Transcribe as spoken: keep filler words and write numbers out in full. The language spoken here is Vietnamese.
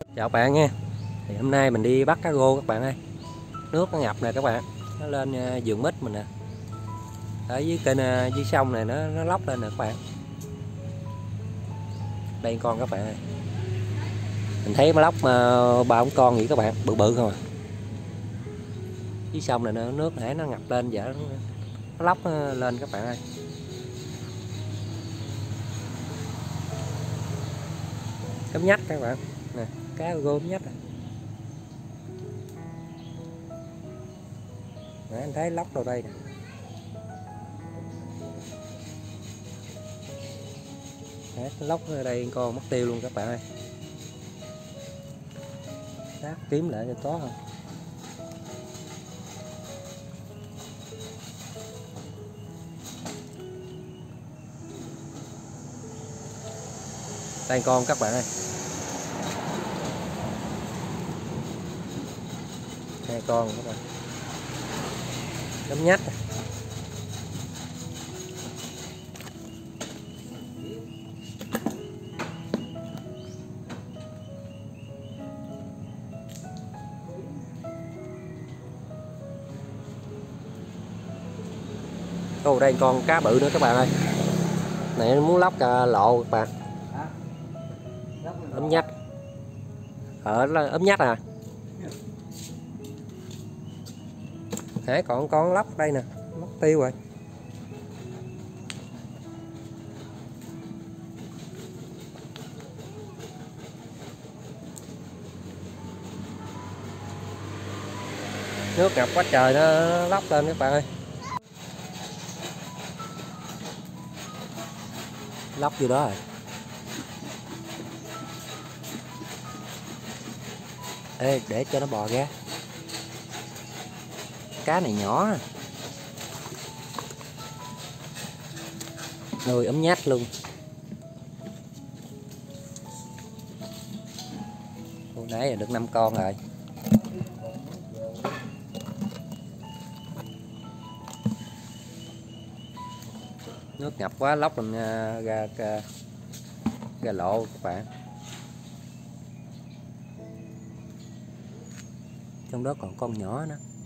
Chào các bạn nha. Thì hôm nay mình đi bắt cá rô các bạn ơi. Nước nó ngập nè các bạn. Nó lên uh, vườn mít mình nè. Ở dưới kênh uh, dưới sông này nó nó lóc lên nè các bạn. Đây con các bạn ơi. Mình thấy nó lóc uh, ba ống con vậy các bạn, bự bự không à. Dưới sông này nó, nước nãy nó ngập lên giờ nó, nó lóc uh, lên các bạn ơi. Cấm nhách các bạn. Nè, cá rô nhách à. Nãy anh thấy lóc đâu đây nè. Đấy, lóc ở đây con mất tiêu luôn các bạn ơi. Đát tím lại cho có không. Đây con các bạn ơi. Hai con các bạn. Nấm nhách. Ô đây con cá bự nữa các bạn ơi. Này nó muốn lóc uh, lộ các bạn. Ấm nhách. Ở ấm nhách à. Nãy còn con lóc đây nè, mất tiêu rồi. Nước ngập quá trời nó lóc lên các bạn ơi. Lóc vô đó rồi. Ê, để cho nó bò ra. Cá này nhỏ. Nuôi ấm nhách luôn. Hồi nãy là được năm con rồi. Nước ngập quá lóc lên ra, ra, ra lộ các bạn. Trong đó còn con nhỏ nữa.